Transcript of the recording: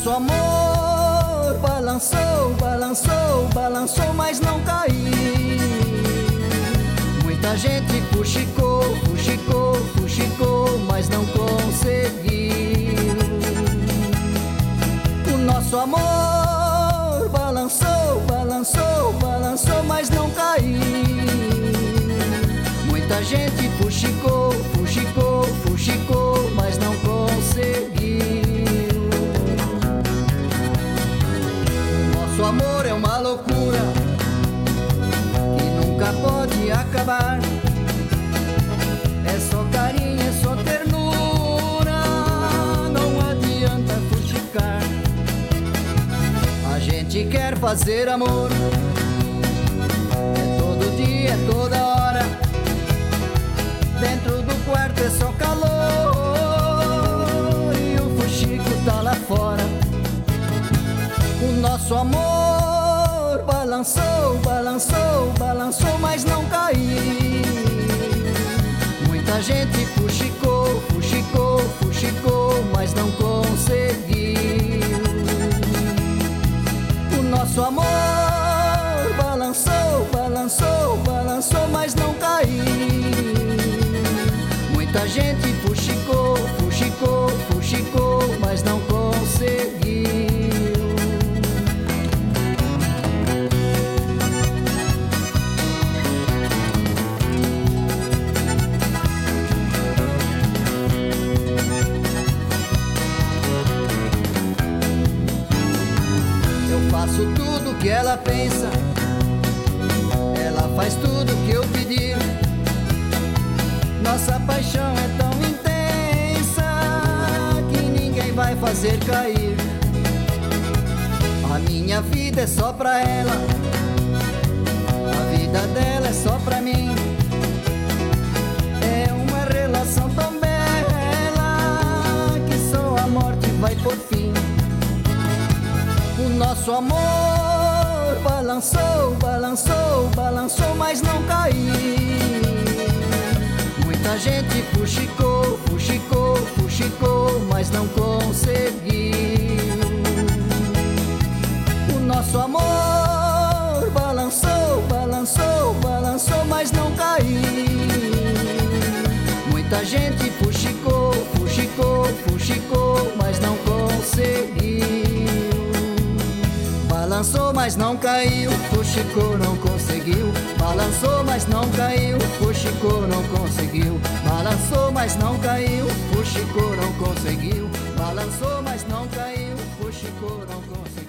nosso amor balançou, balançou, balançou, mas não caiu. Muita gente fuxicou, fuxicou, fuxicou, mas não conseguiu. O nosso amor balançou, balançou, balançou, mas não caiu. Muita gente fuxicou, fuxicou, fuxicou, mas não conseguiu. Nosso amor é uma loucura que nunca pode acabar. É só carinho, é só ternura, não adianta fuxicar. A gente quer fazer amor, é todo dia, é toda hora. Dentro do quarto é só calor e o fuxico tá lá fora. O nosso amor balançou, balançou, balançou, mas não caiu. Muita gente fuxicou, fuxicou, fuxicou, mas não conseguiu. O nosso amor balançou, balançou, balançou, mas não caiu. Muita gente fuxicou, fuxicou, fuxicou, mas não conseguiu. Eu faço tudo que ela pensa, ela faz tudo que eu pedir. Nossa paixão é tão intensa que ninguém vai fazer cair. A minha vida é só pra ela, a vida dela é só pra mim. É uma relação tão bela que só a morte vai por fim. O nosso amor balançou, balançou, balançou, mas não caiu. Muita gente fuxicou, fuxicou, fuxicou, mas não conseguiu. O nosso amor balançou, balançou, balançou, mas não caiu. Muita gente fuxicou, fuxicou, fuxicou, mas não conseguiu. Balançou, mas não caiu, fuxicou, não conseguiu. Balançou, mas não caiu, fuxicou, não conseguiu. Balançou, mas não caiu, fuxicou, não conseguiu. Balançou, mas não caiu, fuxicou, não conseguiu.